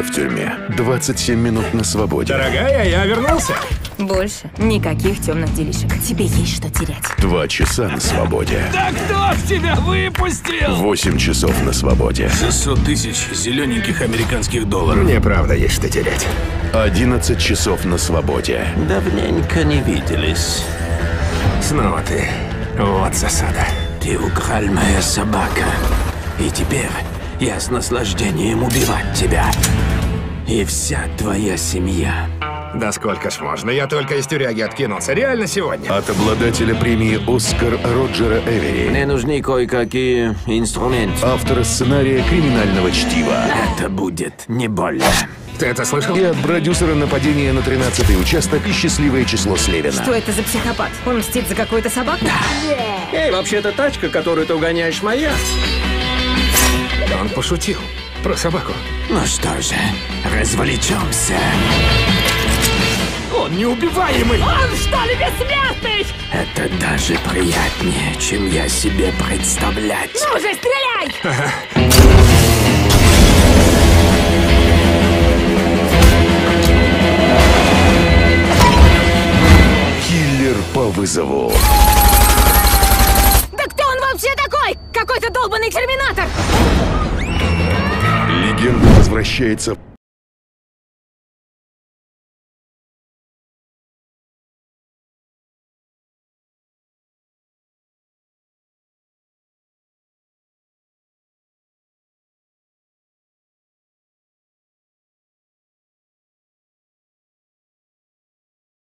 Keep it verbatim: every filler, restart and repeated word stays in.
года в тюрьме, двадцать семь минут на свободе. Дорогая, я вернулся. Больше никаких темных делишек. Тебе есть что терять. Два часа на свободе. Да кто ж тебя выпустил? Восемь часов на свободе. шестьсот тысяч зелененьких американских долларов. Мне правда есть что терять. Одиннадцать часов на свободе. Давненько не виделись. Снова ты. Вот засада. Ты украл моя собака. И теперь я с наслаждением убивать тебя. И вся твоя семья. Да сколько ж можно? Я только из тюряги откинулся. Реально сегодня. От обладателя премии «Оскар» Роджера Эвери. Мне нужны кое-какие инструменты. Автора сценария «Криминального чтива». Это будет не больно. Ты это слышал? И от продюсера «Нападения на тринадцатый участок» и «Счастливое число Слевина». Что это за психопат? Он мстит за какую-то собаку? Эй, вообще-то тачка, которую ты угоняешь, моя. Он пошутил. Про собаку. Ну что же, развлечемся. Он неубиваемый! Он что ли бессмертный? Это даже приятнее, чем я себе представлять. Ну же, стреляй! Киллер по вызову. Да кто он вообще такой? Какой-то долбанный терминатор! Легенда возвращается